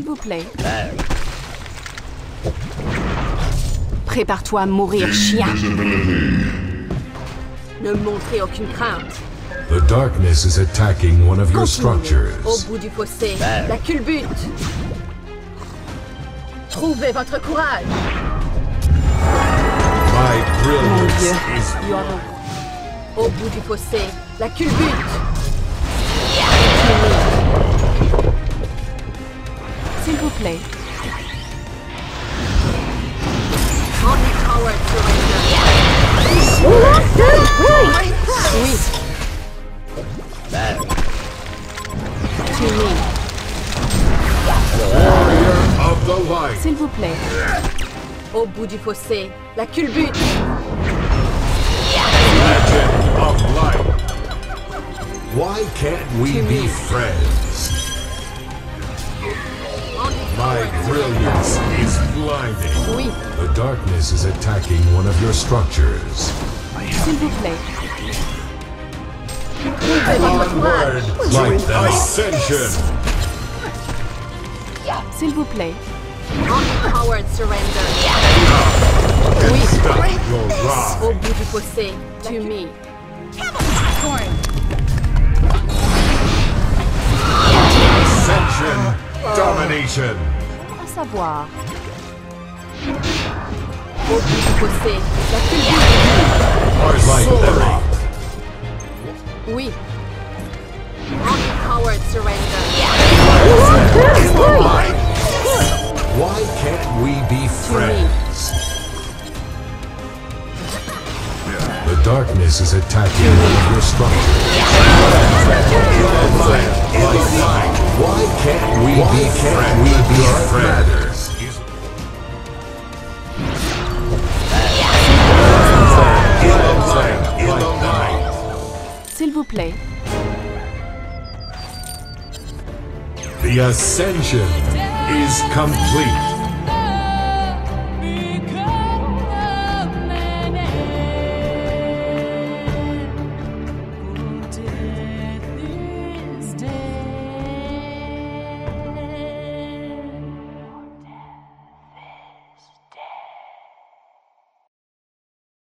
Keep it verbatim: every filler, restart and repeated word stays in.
S'il vous plaît. Prépare-toi à mourir, chien. Ne montrez aucune crainte. The darkness is attacking one of your structures. Au bout du fossé, la culbute. Trouvez votre courage. My brilliance is Au bout du fossé, la culbute. S'il vous plaît. Oui. of the light. S'il vous plaît. Au bout du fossé, la culbute. Legend of light. Why can't we be friends? My brilliance is blinding. Oui. The darkness is attacking one of your structures. S'il vous plaît. Onward, light ascension. S'il vous plaît. Unpowered surrender. And stop your wrath. Au bout du fossé, to me. Ascension, domination. À savoir. Au bout du fossé, la culbute. Light the rock. Oui. Unpowered surrender. Why can't we be friends? The darkness is attacking one of your structures. Why can't we be can't we be friends? S'il vous plaît. The ascension is complete.